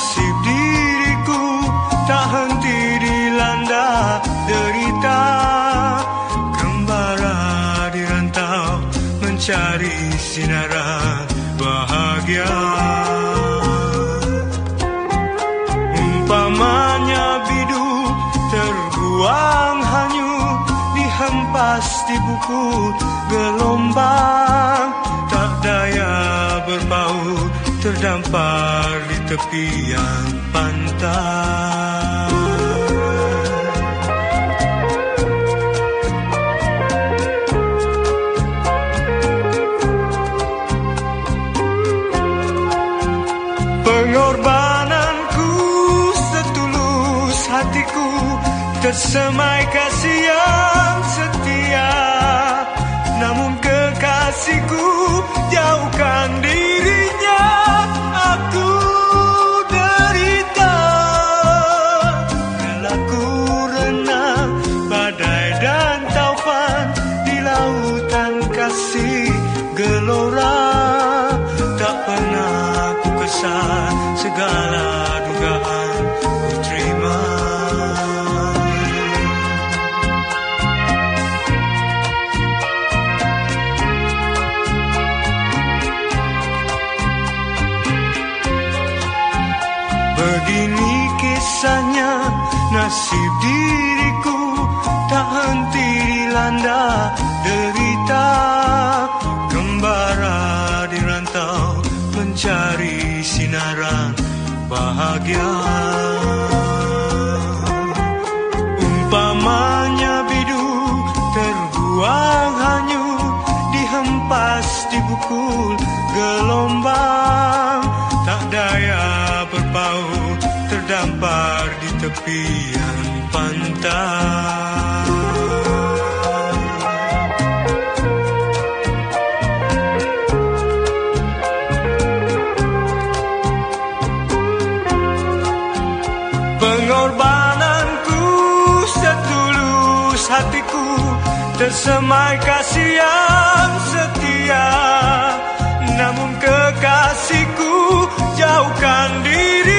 nasib diriku tak henti dilanda derita. Gembara di rantau mencari sinaran bahagia. Umpamanya bidu terbuang hanyut, dihempas di buku gelombang, tak daya berpaut, terdampar di tepian pantai. Pengorbananku setulus hatiku, tersemai kasih yang setia. Namun kekasihku jauhkan dirinya, aku derita. Relaku renang badai dan taufan di lautan kasih gelora. Tak pernah ku kesal, segala dugaan ku terima. Begini kisahnya nasib diriku, tak henti dilanda derita. Gembara di rantau mencari sinaran bahagia. Umpamanya bidu terbuang hanyut, dihempas di bukul gelombang, tak daya berpaut, terdampar di tepian pantai. Pengorbananku setulus hatiku, tersemai kasih yang setia. Namun kekasihku jauhkan diri.